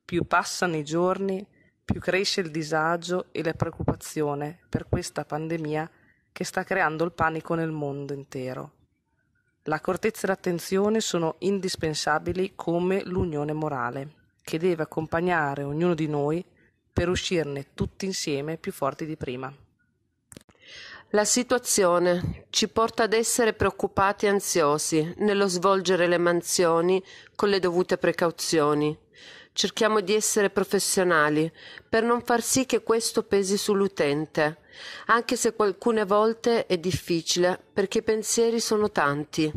Più passano i giorni, più cresce il disagio e la preoccupazione per questa pandemia che sta creando il panico nel mondo intero. L'accortezza e l'attenzione sono indispensabili come l'unione morale, che deve accompagnare ognuno di noi per uscirne tutti insieme più forti di prima. La situazione ci porta ad essere preoccupati e ansiosi nello svolgere le mansioni con le dovute precauzioni. Cerchiamo di essere professionali per non far sì che questo pesi sull'utente, anche se alcune volte è difficile perché i pensieri sono tanti.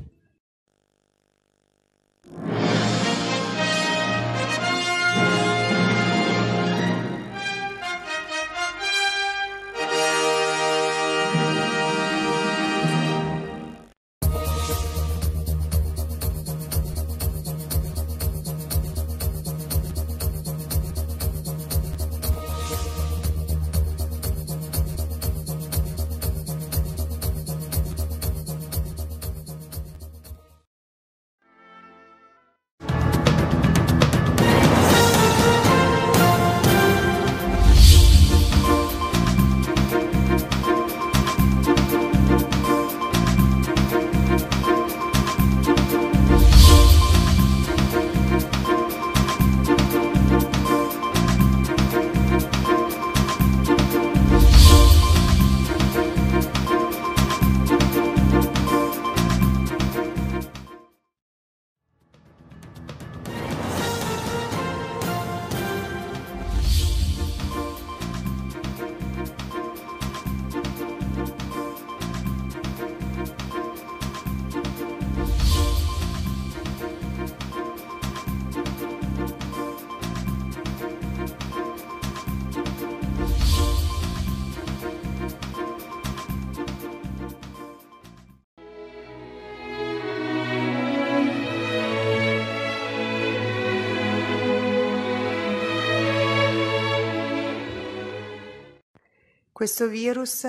Questo virus,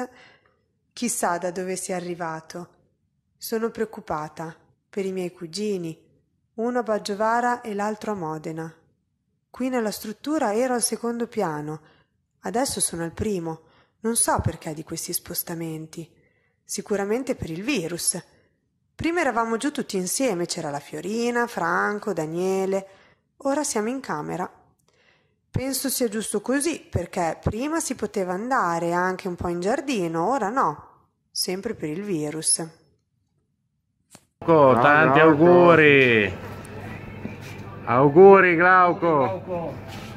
chissà da dove sia arrivato. Sono preoccupata per i miei cugini, uno a Baggiovara e l'altro a Modena. Qui nella struttura ero al secondo piano, adesso sono al primo. Non so perché di questi spostamenti. Sicuramente per il virus. Prima eravamo giù tutti insieme, c'era la Fiorina, Franco, Daniele. Ora siamo in camera. Penso sia giusto così, perché prima si poteva andare anche un po' in giardino, ora no, sempre per il virus. Glauco, tanti auguri! Auguri Glauco!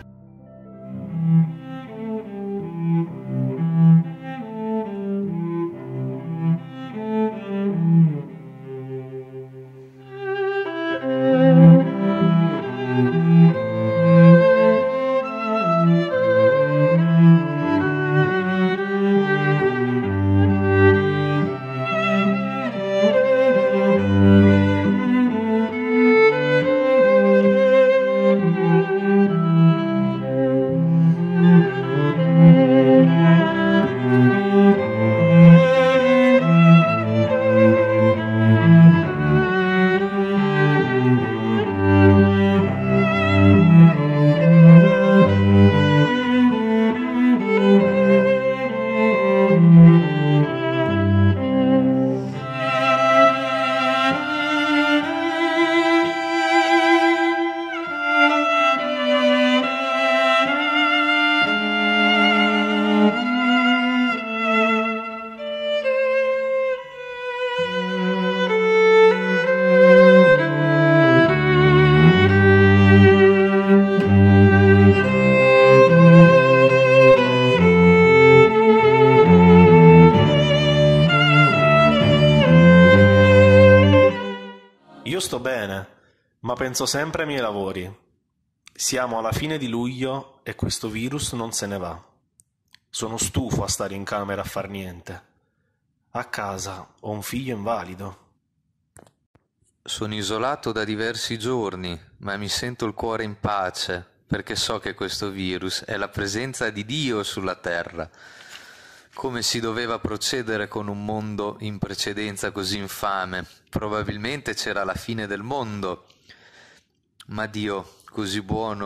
Io sto bene, ma penso sempre ai miei lavori. Siamo alla fine di luglio e questo virus non se ne va. Sono stufo a stare in camera a far niente. A casa ho un figlio invalido. Sono isolato da diversi giorni, ma mi sento il cuore in pace, perché so che questo virus è la presenza di Dio sulla terra. Come si doveva procedere con un mondo in precedenza così infame? Probabilmente c'era la fine del mondo, ma Dio, così buono,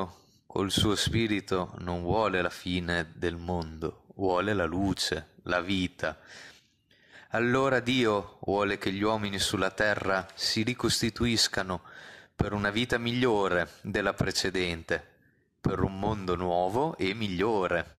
Col suo spirito non vuole la fine del mondo, vuole la luce, la vita. Allora Dio vuole che gli uomini sulla terra si ricostituiscano per una vita migliore della precedente, per un mondo nuovo e migliore.